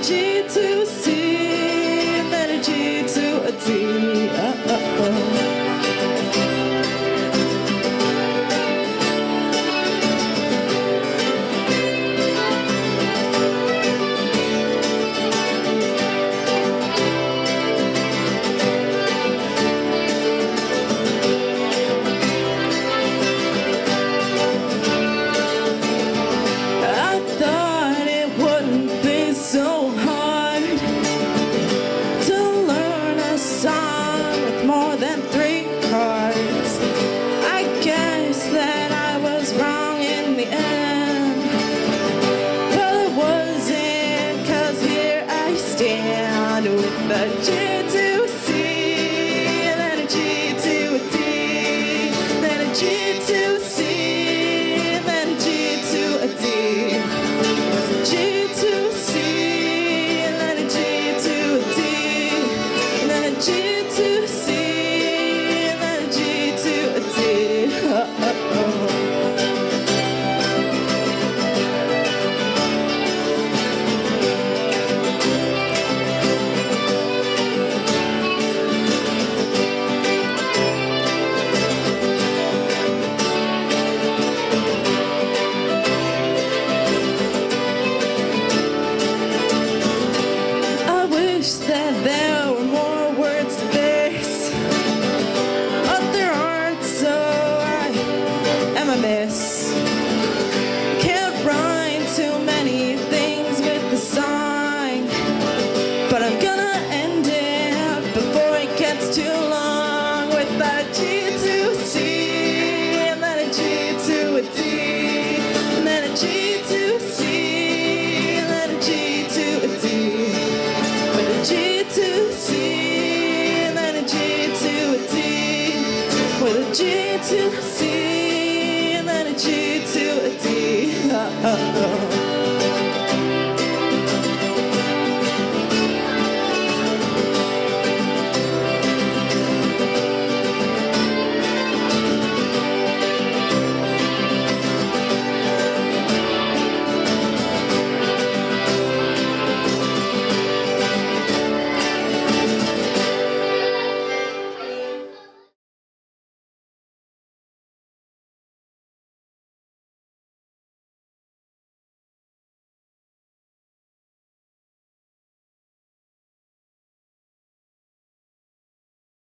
G to C, then a G to a D. So hard to learn a song with more than 3 chords. I guess that I was wrong in the end. Well, it wasn't, 'cause here I stand with a G to C, then a G to a D, then a G to C, then a G to a D. G to C, G to C, then G to a D. I wish that there were more words to this, but there aren't, so I am a mess. Can't rhyme too many things with the song, but I'm gonna end it before it gets too long with a G to C, and then a G to a D, and then a G to C, and then a G to a D. With a G to C, and then a G to a D. With a G to C, and then a G to a D.